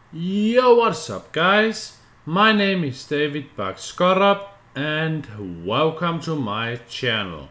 Yo, what's up guys? My name is David Bakskorab and welcome to my channel.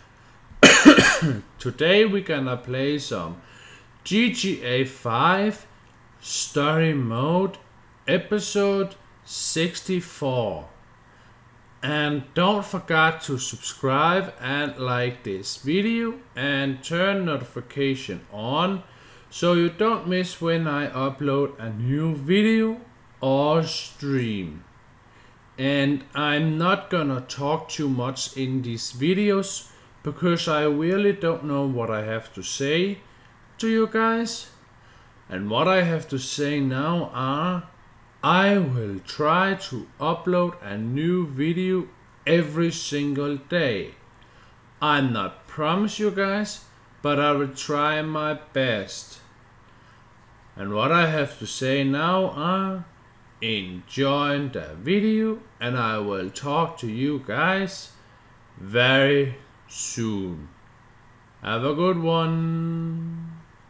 Today we're gonna play some GTA 5 Story Mode episode 64. And don't forget to subscribe and like this video and turn notification on so you don't miss when I upload a new video or stream. And I'm not gonna talk too much in these videos because I really don't know what I have to say to you guys. And what I have to say now are I will try to upload a new video every single day. I'm not promise you guys, but I will try my best. And what I have to say now are enjoy the video and I will talk to you guys very soon. Have a good one.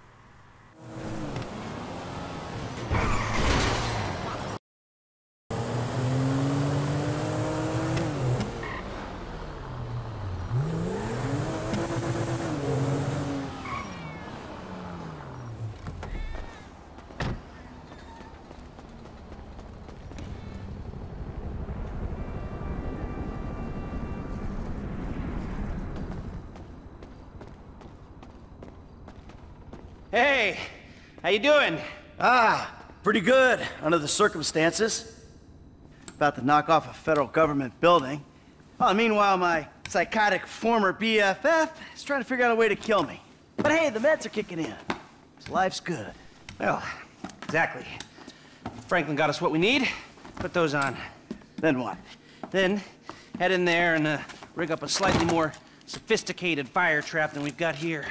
Hey, how you doing? Pretty good, under the circumstances. About to knock off a federal government building. Meanwhile, my psychotic former BFF is trying to figure out a way to kill me. But hey, the meds are kicking in, so life's good. Well, exactly. Franklin got us what we need. Put those on. Then what? Then, head in there and rig up a slightly more sophisticated fire trap than we've got here.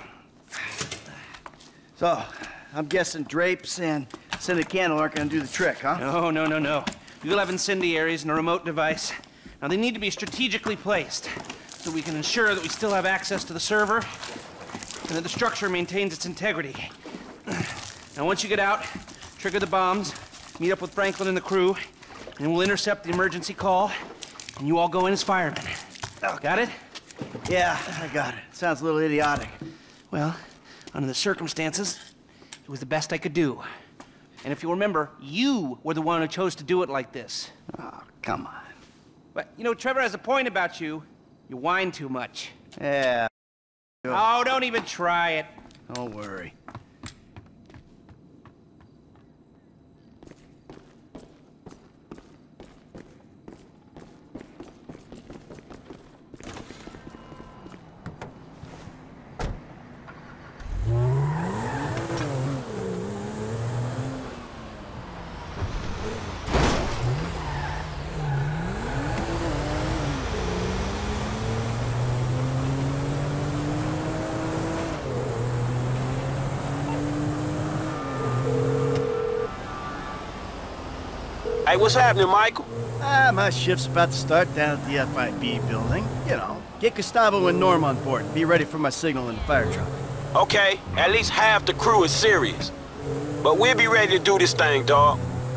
So, I'm guessing drapes and scented candle aren't gonna do the trick, huh? No. You'll have incendiaries and a remote device. Now, they need to be strategically placed so we can ensure that we still have access to the server and that the structure maintains its integrity. Now, once you get out, trigger the bombs, meet up with Franklin and the crew, and we'll intercept the emergency call, and you all go in as firemen. Oh, got it? Yeah, I got it. Sounds a little idiotic. Well, under the circumstances, it was the best I could do. And if you remember, you were the one who chose to do it like this. Oh, come on. But, you know, Trevor has a point about you. You whine too much. Yeah. Oh, don't even try it. Don't worry. Hey, what's happening, Michael? My shift's about to start down at the FIB building. You know, get Gustavo and Norm on board. Be ready for my signal in the fire truck. Okay, at least half the crew is serious. But we'll be ready to do this thing, dawg.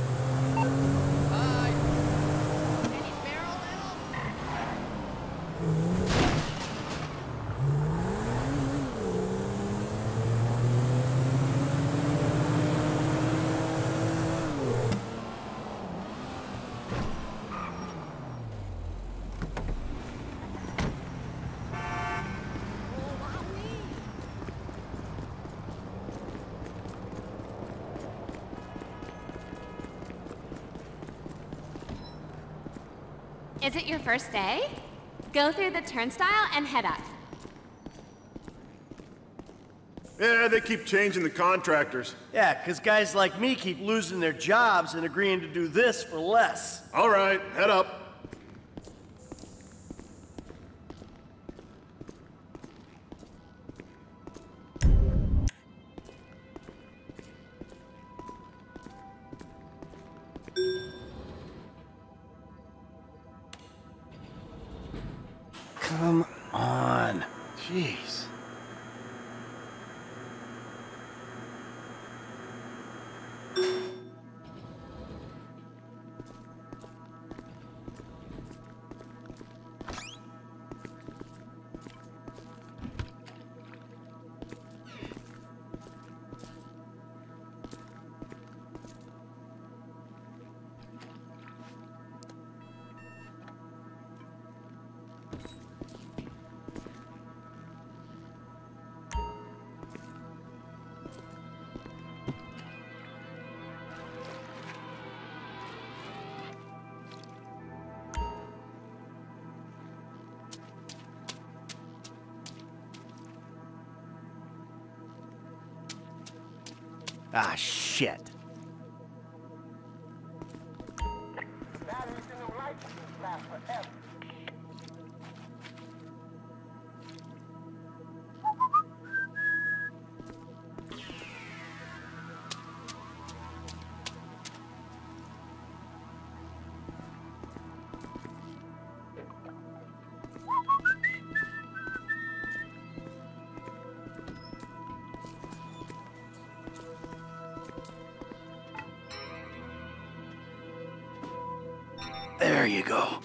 Is it your first day? Go through the turnstile and head up. Yeah, they keep changing the contractors. Yeah, 'cause guys like me keep losing their jobs and agreeing to do this for less. All right, head up. Come on. Jeez. Ah, shit. There you go.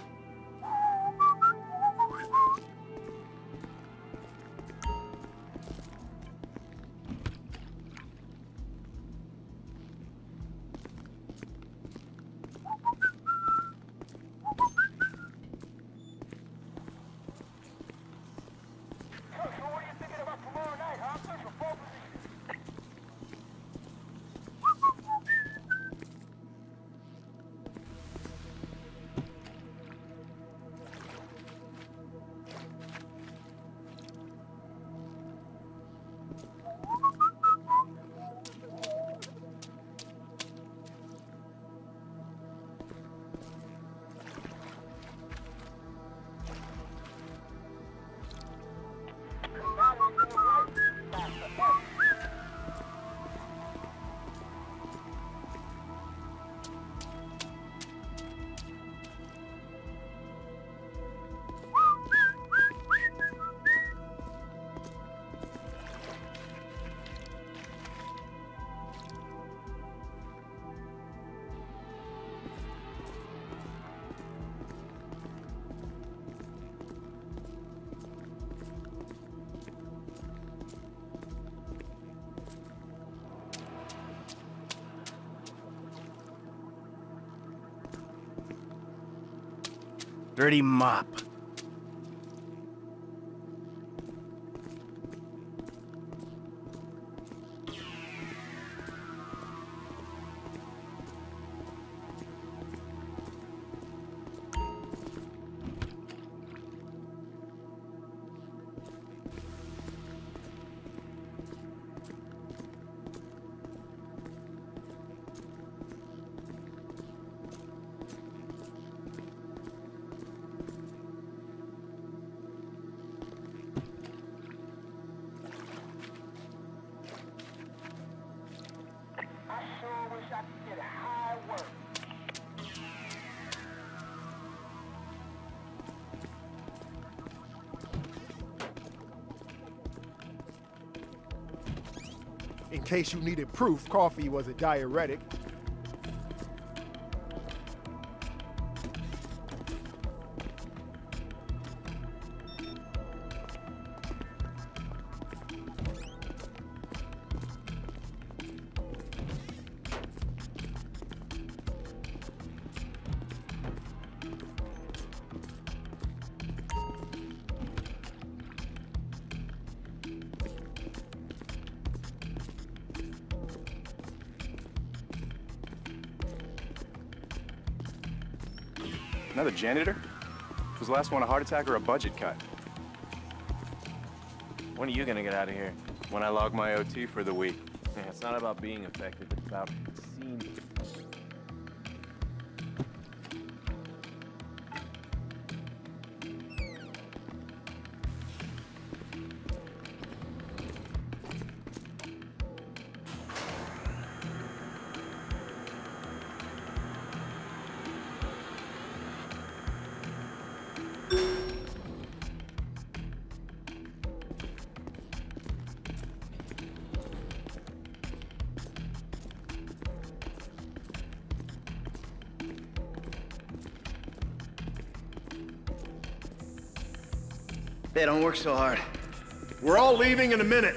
Dirty mop. In case you needed proof, coffee was a diuretic. Another janitor? Was the last one a heart attack or a budget cut? When are you gonna get out of here? When I log my OT for the week. Yeah, it's not about being effective, it's about seeing. They don't work so hard. We're all leaving in a minute.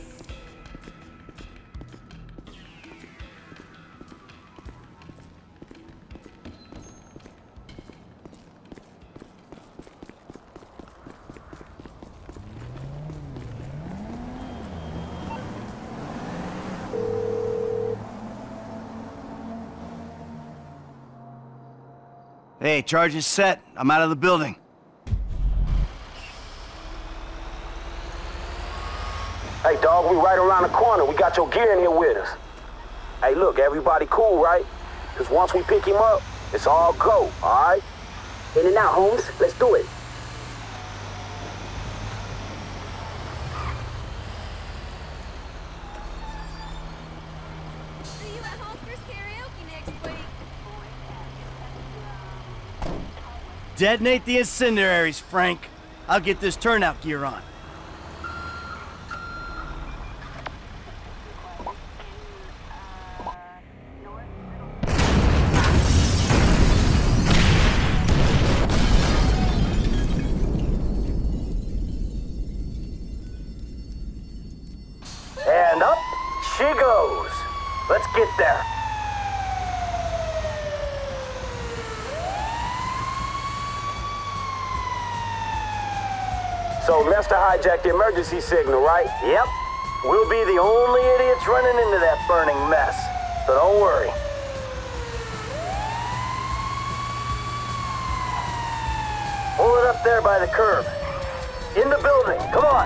Hey, charge is set. I'm out of the building. Hey, dog, we right around the corner. We got your gear in here with us. Hey, look, everybody cool, right? Because once we pick him up, it's all go, all right? In and out, Holmes. Let's do it. See you at Holster's Karaoke next week. Detonate the incendiaries, Frank. I'll get this turnout gear on. And up she goes. Let's get there. So Lester hijacked the emergency signal, right? Yep. We'll be the only idiots running into that burning mess. So don't worry. Pull it up there by the curb. In the building. Come on.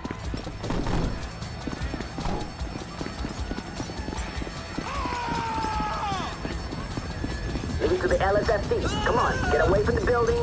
Lead to the LSFD. Come on, get away from the building.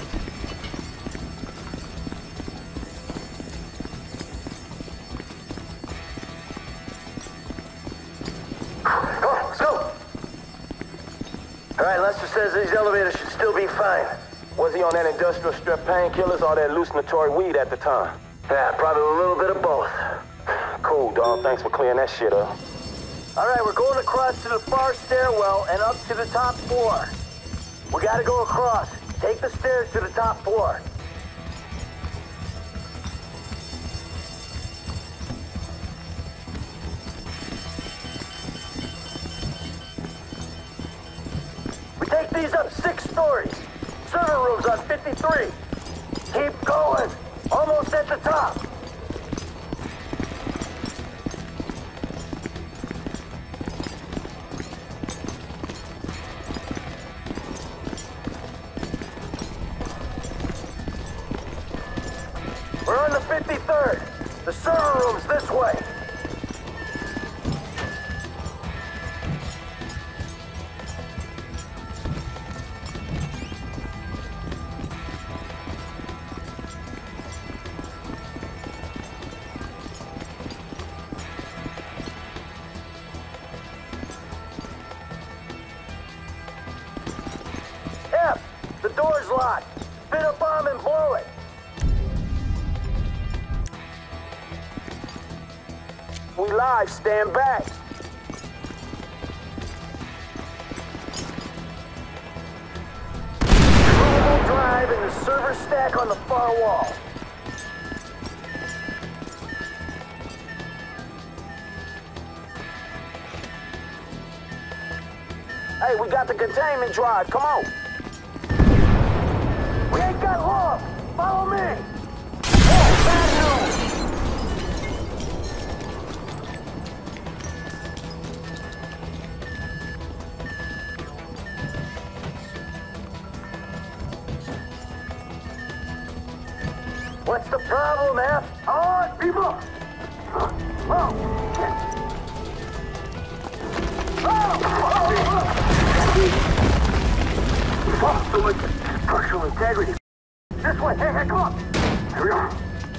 Come on, let's go. All right, Lester says these elevators should still be fine. Was he on that industrial strep painkillers or that hallucinatory weed at the time? Yeah, probably a little bit of both. Cool, dog. Thanks for clearing that shit up. All right, we're going across to the far stairwell and up to the top floor. We gotta go across. Take the stairs to the top floor. We take these up 6 stories. Server room's on 53. Keep going. Almost at the top. We're on the 53rd. The server room's this way. F, the door's locked. Spin a bomb and blow it. We live, stand back. Movable drive and the server stack on the far wall. Hey, we got the containment drive. Come on. We ain't got long. Follow me. Oh, bad news. What's the problem, F? On, people! Oh, shit! Oh, so much structural integrity. This way, hey, come on! Here we are.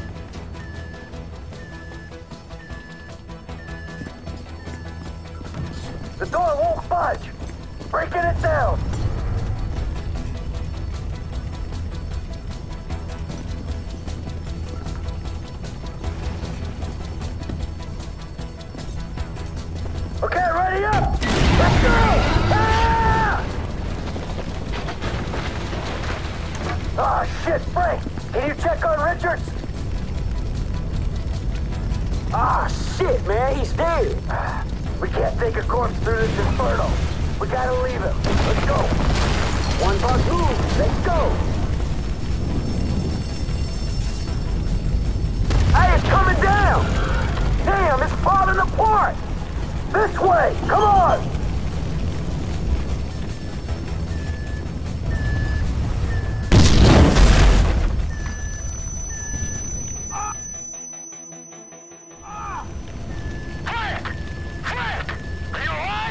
The door won't budge! Breaking it down! Okay, ready up! Let's go! Ah! Oh, shit, Frank! Can you check on Richards? Ah, shit, man. He's dead. We can't take a corpse through this inferno. We gotta leave him. Let's go. One bus move. Let's go. Hey, it's coming down! Damn, it's falling apart! This way! Come on! Frank! Frank! Are you alive?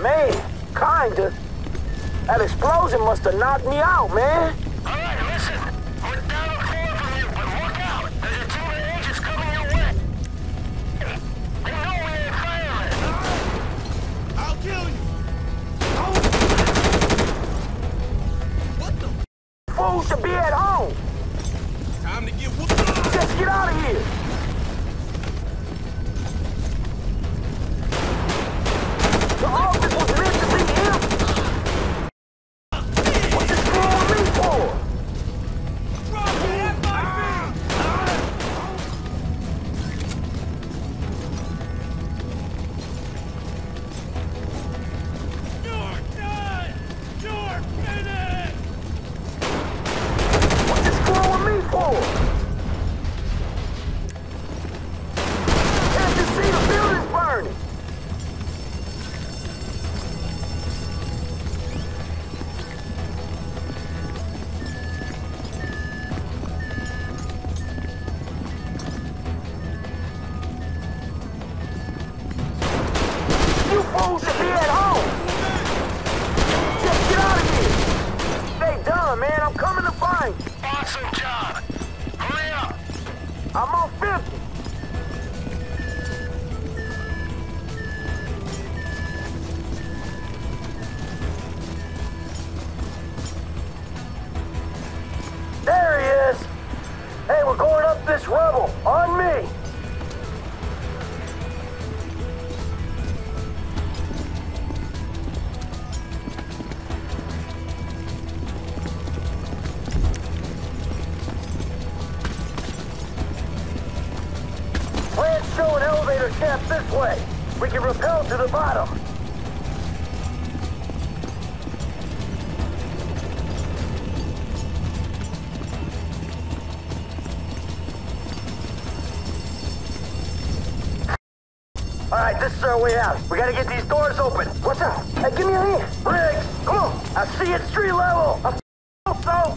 Man, kinda. That explosion must have knocked me out, man. All right, listen. We're down a floor from you, but look out. There's a team of agents coming your way. They know we ain't firemen. I'll kill you. What the? Fools should be at home. Time to get whooped. Just get out of here. The office was meant to be empty. What you screwing me for? Rocket FIB! You're done! You're finished! What you screwing me for? Can't you see the building's burning? You fools should be at home. Just get out of here. Stay done, man. I'm coming to find you. Awesome job. Hurry up. I'm on 50. There he is. Hey, we're going up this rubble. On me. Plans show an elevator shaft this way. We can rappel to the bottom. All right, this is our way out. We gotta get these doors open. What's up? Hey, give me a hand. Briggs, come on. I see you at street level. So.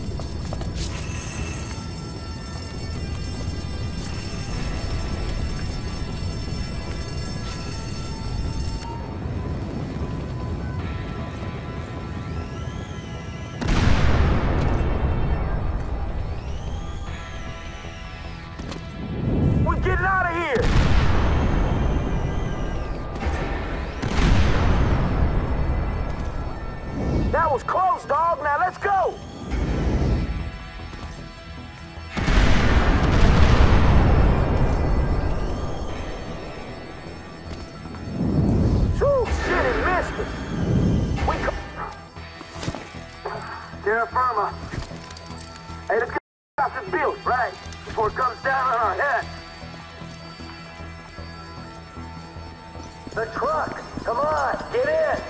We're getting out of here. That was close, dog. Now let's go. Whew, shit, it missed us. Terra firma. Hey, let's get off this building, right? Before it comes down on our head. The truck. Come on, get in.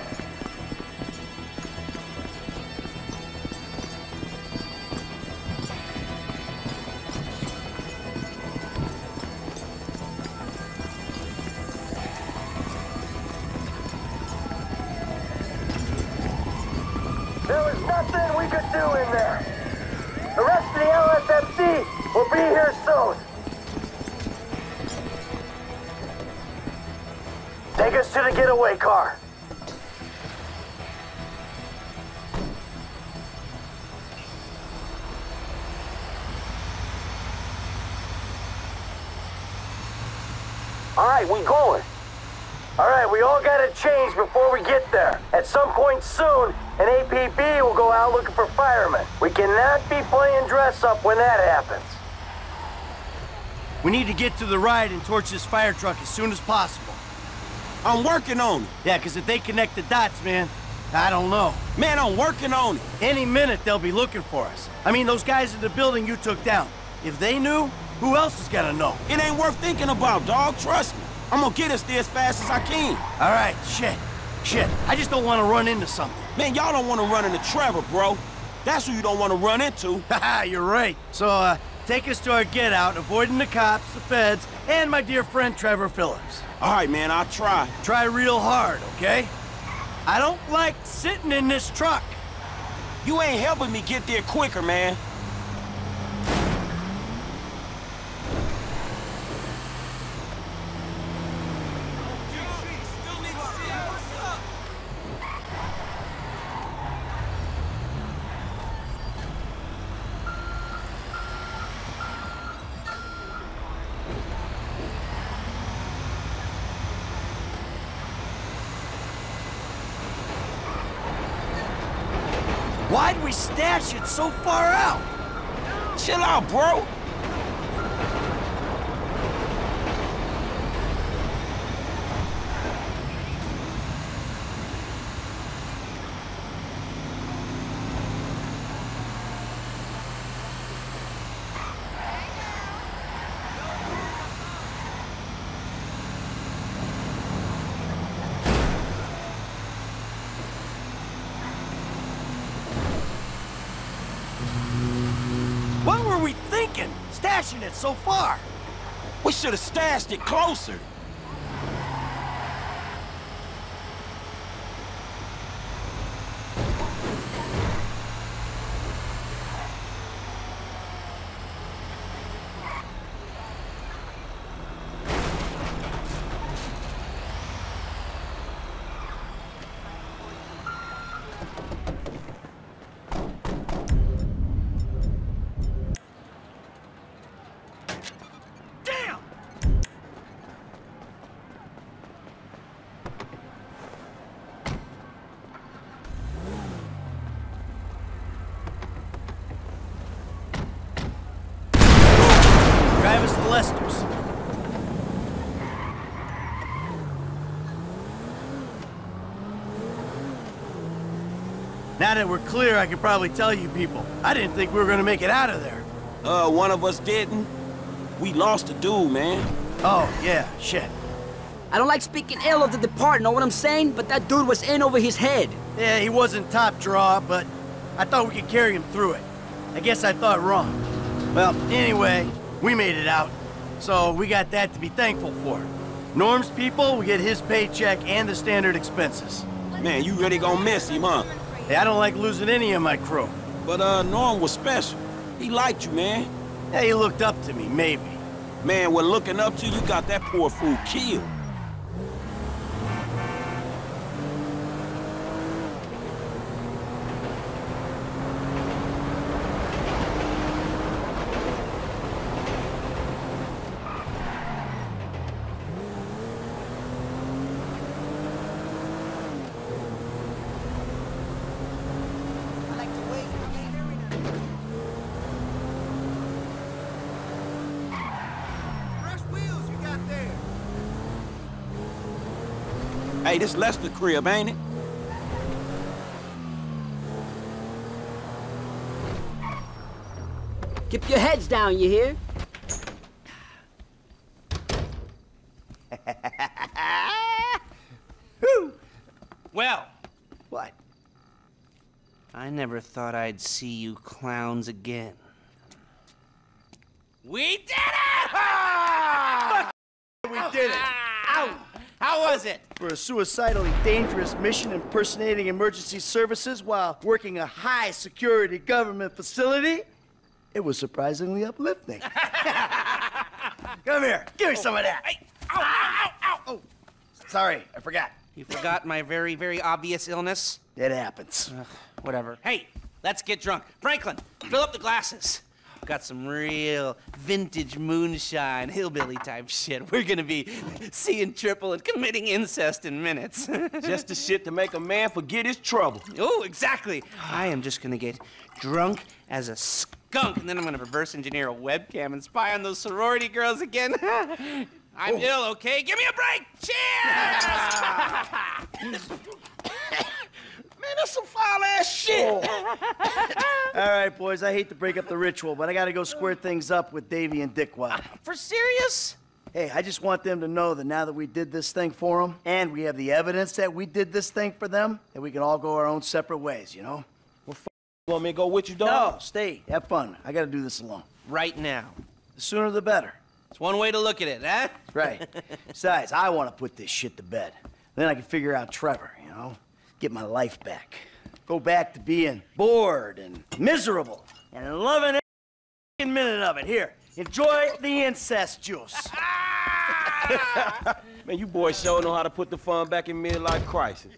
There was nothing we could do in there. The rest of the LSFC will be here soon. Take us to the getaway car. All right, we going. All right, we all gotta change before we get there. At some point soon, an APB will go out looking for firemen. We cannot be playing dress up when that happens. We need to get to the ride and torch this fire truck as soon as possible. I'm working on it. Yeah, because if they connect the dots, man, I don't know. Man, I'm working on it. Any minute, they'll be looking for us. I mean, those guys in the building you took down. If they knew, who else is gonna know? It ain't worth thinking about, dog. Trust me. I'm gonna get us there as fast as I can. All right, shit. I just don't want to run into something. Man, y'all don't want to run into Trevor, bro. That's who you don't want to run into. Haha, you're right. So, take us to our get out, avoiding the cops, the feds, and my dear friend Trevor Phillips. All right, man, I'll try. Try real hard, okay? I don't like sitting in this truck. You ain't helping me get there quicker, man. Why'd we stash it so far out? Chill out, bro. What were we thinking, stashing it so far? We should have stashed it closer. Lester's. Now that we're clear, I can probably tell you people. I didn't think we were gonna make it out of there. One of us didn't. We lost a dude, man. Oh, yeah, shit. I don't like speaking ill of the departed, know what I'm saying? But that dude was in over his head. Yeah, he wasn't top draw, but I thought we could carry him through it. I guess I thought wrong. Well, anyway, we made it out. So we got that to be thankful for. Norm's people will get his paycheck and the standard expenses. Man, you really gonna miss him, huh? Hey, I don't like losing any of my crew. But, Norm was special. He liked you, man. Yeah, he looked up to me, maybe. Man, when looking up to you, got that poor fool killed. Hey, this Lester crib, ain't it? Keep your heads down, you hear? Well. What? I never thought I'd see you clowns again. We did it! We did it! Ow! How was it? For a suicidally dangerous mission impersonating emergency services while working a high-security government facility, it was surprisingly uplifting. Come here, give me some of that. Hey. Ow, ow, ow, ow. Oh, sorry, I forgot. You forgot my very, very obvious illness? It happens. Whatever. Hey, let's get drunk. Franklin, fill up the glasses. Got some real vintage moonshine, hillbilly type shit. We're gonna be seeing triple and committing incest in minutes. Just the shit to make a man forget his trouble. Oh, exactly. I am just gonna get drunk as a skunk, and then I'm gonna reverse engineer a webcam and spy on those sorority girls again. I'm ill, okay? Give me a break! Cheers! Man, that's some foul-ass shit. All right, boys, I hate to break up the ritual, but I gotta go square things up with Davey and Dickwad. For serious? Hey, I just want them to know that now that we did this thing for them, and we have the evidence that we did this thing for them, that we can all go our own separate ways, you know? Well, you want me to go with you, dog? No, stay. Have fun. I gotta do this alone. Right now. The sooner the better. It's one way to look at it, huh? Right. Besides, I want to put this shit to bed. Then I can figure out Trevor, you know? Get my life back. Go back to being bored and miserable and loving every minute of it. Here, enjoy the incest juice. Man, you boys sure know how to put the fun back in midlife crisis.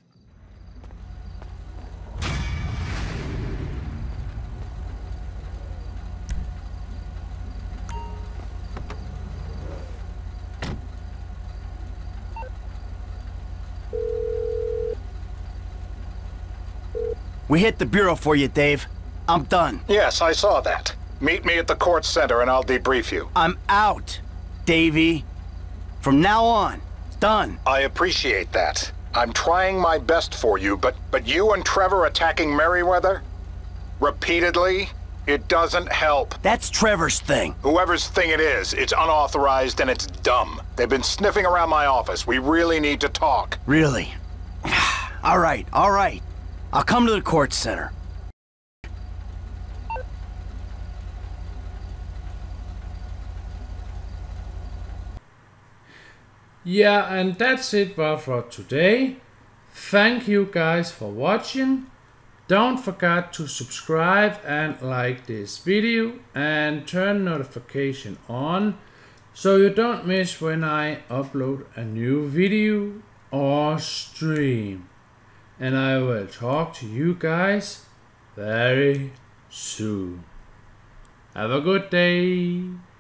We hit the bureau for you, Dave. I'm done. Yes, I saw that. Meet me at the court center and I'll debrief you. I'm out, Davey. From now on, done. I appreciate that. I'm trying my best for you, but you and Trevor attacking Merriweather? Repeatedly? It doesn't help. That's Trevor's thing. Whoever's thing it is, it's unauthorized and it's dumb. They've been sniffing around my office. We really need to talk. Really? All right. I'll come to the court center. Yeah, and that's it for today. Thank you guys for watching. Don't forget to subscribe and like this video and turn notification on so you don't miss when I upload a new video or stream. And I will talk to you guys very soon. Have a good day.